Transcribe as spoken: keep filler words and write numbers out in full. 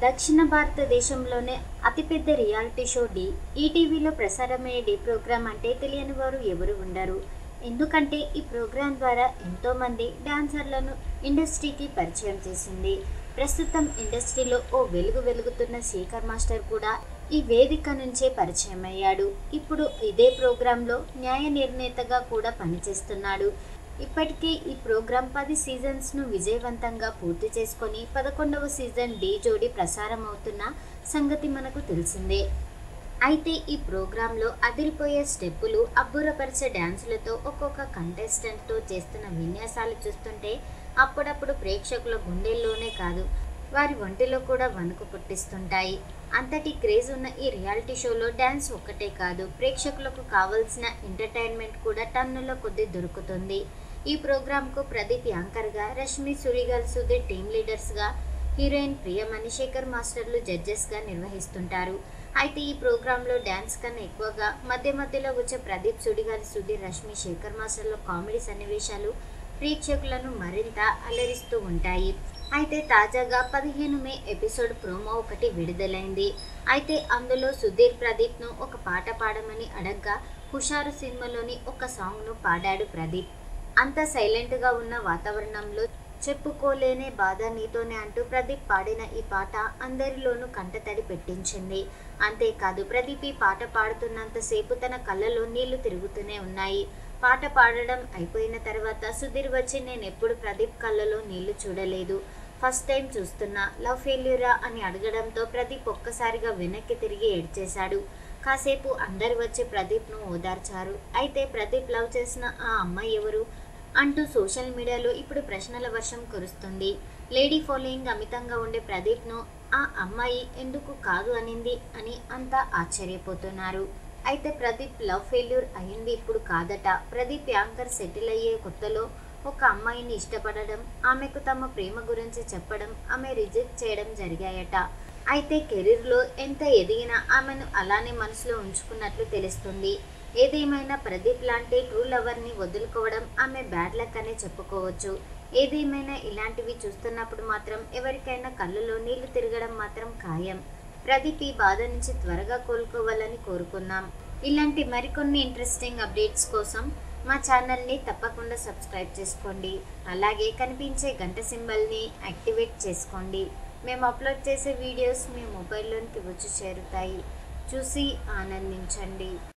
దక్షిణ భారతదేశంలోనే అతిపెద్ద రియాలిటీ షో ఢీ. ఈటీవీలో ప్రసారమయ్యే ఢీ ప్రోగ్రాం అంటే తెలియని వారు ఎవరు ఉండరు. ఎందుకంటే ఈ ప్రోగ్రాం ద్వారా ఎంతోమంది డాన్సర్లను ఇండస్ట్రీకి పరిచయం చేసింది. ప్రస్తుతం ఇండస్ట్రీలో ఓ వెలుగు వెలుగుతున్న శేఖర్ మాస్టర్ కూడా ఈ వేదిక నుంచే పరిచయం అయ్యాడు. ఇప్పుడు ఇదే ప్రోగ్రాంలో న్యాయ నిర్ణేతగా కూడా పనిచేస్తున్నాడు. ఇప్పటికే ఈ ప్రోగ్రాం పది సీజన్స్ను విజయవంతంగా పూర్తి చేసుకొని పదకొండవ సీజన్ ఢీ జోడీ ప్రసారం అవుతున్న సంగతి మనకు తెలిసిందే. అయితే ఈ ప్రోగ్రాంలో అదిరిపోయే స్టెప్పులు, అబ్బురపరిచే డ్యాన్సులతో ఒక్కొక్క కంటెస్టెంట్తో చేస్తున్న విన్యాసాలు చూస్తుంటే అప్పుడప్పుడు ప్రేక్షకుల గుండెల్లోనే కాదు, వారి ఒంటిలో కూడా వణుకు పుట్టిస్తుంటాయి. అంతటి క్రేజ్ ఉన్న ఈ రియాలిటీ షోలో డ్యాన్స్ ఒక్కటే కాదు, ప్రేక్షకులకు కావాల్సిన ఎంటర్టైన్మెంట్ కూడా టన్నుల కొద్దీ దొరుకుతుంది. ఈ ప్రోగ్రాంకు ప్రదీప్ యాంకర్గా, రష్మి సురిగల్ సుధీర్ టీమ్ లీడర్స్గా, హీరోయిన్ ప్రియమణి, శేఖర్ మాస్టర్లు జడ్జెస్గా నిర్వహిస్తుంటారు. అయితే ఈ ప్రోగ్రాంలో డ్యాన్స్ కన్నా ఎక్కువగా మధ్య మధ్యలో వచ్చే ప్రదీప్ సుడిగాలి సుధీర్, రష్మి, శేఖర్ మాస్టర్లో కామెడీ సన్నివేశాలు ప్రేక్షకులను మరింత అలరిస్తూ ఉంటాయి. అయితే తాజాగా పదిహేను మే ఎపిసోడ్ ప్రోమో ఒకటి విడుదలైంది. అయితే అందులో సుధీర్ ప్రదీప్ను ఒక పాట పాడమని అడగ్గా హుషారు సినిమాలోని ఒక సాంగ్ను పాడాడు ప్రదీప్. అంత సైలెంట్గా ఉన్న వాతావరణంలో చెప్పుకోలేనే బాధ నీతోనే అంటూ ప్రదీప్ పాడిన ఈ పాట అందరిలోనూ కంటతడి పెట్టించింది. అంతేకాదు ప్రదీప్ ఈ పాట పాడుతున్నంతసేపు తన కళ్ళలో నీళ్లు తిరుగుతూనే ఉన్నాయి. పాట పాడడం అయిపోయిన తర్వాత సుధీర్ వచ్చి నేనెప్పుడు ప్రదీప్ కళ్ళలో నీళ్లు చూడలేదు, ఫస్ట్ టైం చూస్తున్నా, లవ్ ఫెయిల్యూరా అని అడగడంతో ప్రదీప్ ఒక్కసారిగా వెనక్కి తిరిగి ఏడ్చేశాడు. కాసేపు అందరు వచ్చి ప్రదీప్ను ఓదార్చారు. అయితే ప్రదీప్ లవ్ చేసిన ఆ అమ్మాయి ఎవరు అంటూ సోషల్ మీడియాలో ఇప్పుడు ప్రశ్నల వర్షం కురుస్తుంది. లేడీ ఫాలోయింగ్ అమితంగా ఉండే ప్రదీప్ను ఆ అమ్మాయి ఎందుకు కాదు అనింది అని అంతా ఆశ్చర్యపోతున్నారు. అయితే ప్రదీప్ లవ్ ఫెయిల్యూర్ అయింది ఇప్పుడు కాదట. ప్రదీప్ యాంకర్ సెటిల్ అయ్యే కొత్తలో ఒక అమ్మాయిని ఇష్టపడడం, ఆమెకు తమ ప్రేమ గురించి చెప్పడం, ఆమె రిజెక్ట్ చేయడం జరిగాయట. అయితే కెరీర్లో ఎంత ఎదిగినా ఆమెను అలానే మనసులో ఉంచుకున్నట్లు తెలుస్తుంది. ఏదేమైనా ప్రదీప్ లాంటి ట్రూ లవర్ని వదులుకోవడం ఆమె బ్యాడ్ లక్ అనే చెప్పుకోవచ్చు. ఏదేమైనా ఇలాంటివి చూస్తున్నప్పుడు మాత్రం ఎవరికైనా కళ్ళలో నీళ్లు తిరగడం మాత్రం ఖాయం. ప్రదీప్ ఈ బాధ నుంచి త్వరగా కోలుకోవాలని కోరుకున్నాం. ఇలాంటి మరికొన్ని ఇంట్రెస్టింగ్ అప్డేట్స్ కోసం మా ఛానల్ని తప్పకుండా సబ్స్క్రైబ్ చేసుకోండి. అలాగే కనిపించే గంట సింబల్ని యాక్టివేట్ చేసుకోండి. మేము అప్లోడ్ చేసే వీడియోస్ మీ మొబైల్లోనికి వచ్చి చేరుతాయి. చూసి ఆనందించండి.